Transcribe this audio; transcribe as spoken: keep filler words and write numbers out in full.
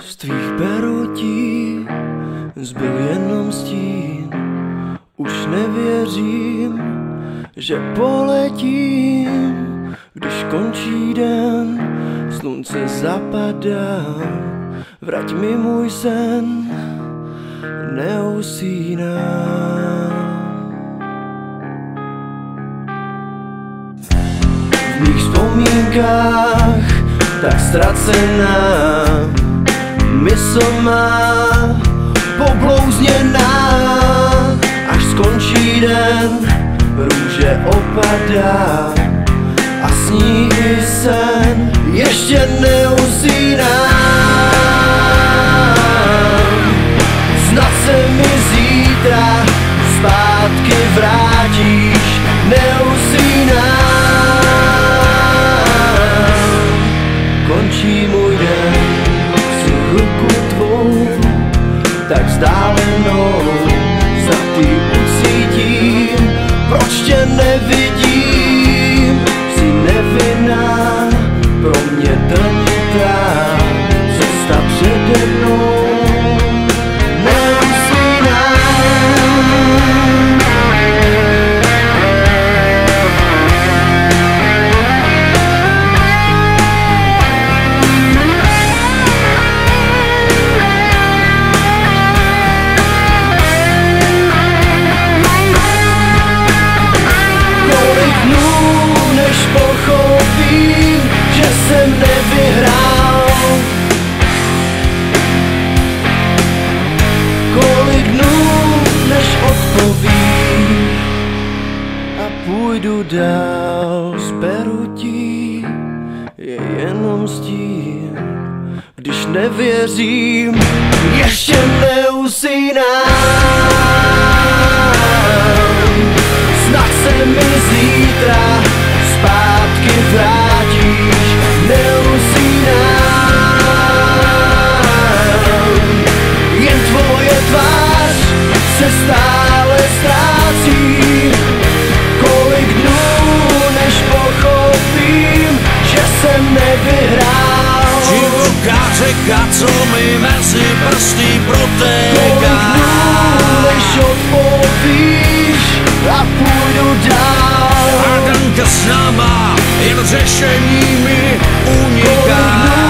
Z tvých perutí zbyl jenom stín. Už nevěřím, že poletím. Když končí den, slunce zapadá. Vrať mi můj sen, neusínám. V mých vzpomínkách tak ztracená, mysl má poblouzněná. Až skončí den, růže opadá a sní i sen ještě neusínám. Snad se mi zítra zpátky vrátíš, neusínám. Končí můj den, chci ruku tvou, tak vzdálenou, snad ty ucítím. Proč tě nevidím, jsi nevinná, pro mě trnitá cesta přede mnou. Že jsem nevyhrál, kolik dnů, než odpovíš a půjdu dál. Z perutí je jenom stín. Když nevěřím, ještě neusínám. Snad se mi zítra zpátky vrátíš, neusínám. Jen tvoje tvář se stále ztrácí. Kolik dnů, než pochopím, že jsem nevyhrál. Divoká řeka, co mi mezi prsty protéká. Kolik dnů, než odpovíš a půjdu dál. Hádanka s náma, jen řešení mi uniká.